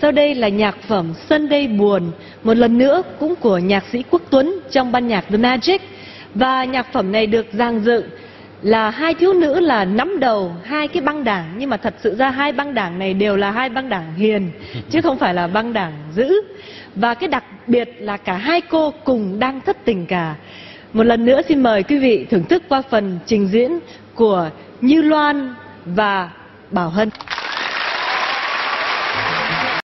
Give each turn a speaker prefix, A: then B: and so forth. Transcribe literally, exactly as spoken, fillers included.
A: Sau đây là nhạc phẩm Sunday Buồn, một lần nữa cũng của nhạc sĩ Quốc Tuấn trong ban nhạc The Magic. Và nhạc phẩm này được dàn dựng là hai thiếu nữ là nắm đầu hai cái băng đảng, nhưng mà thật sự ra hai băng đảng này đều là hai băng đảng hiền chứ không phải là băng đảng dữ. Và cái đặc biệt là cả hai cô cùng đang thất tình cả. Một lần nữa xin mời quý vị thưởng thức qua phần trình diễn của Như Loan và Bảo Hân.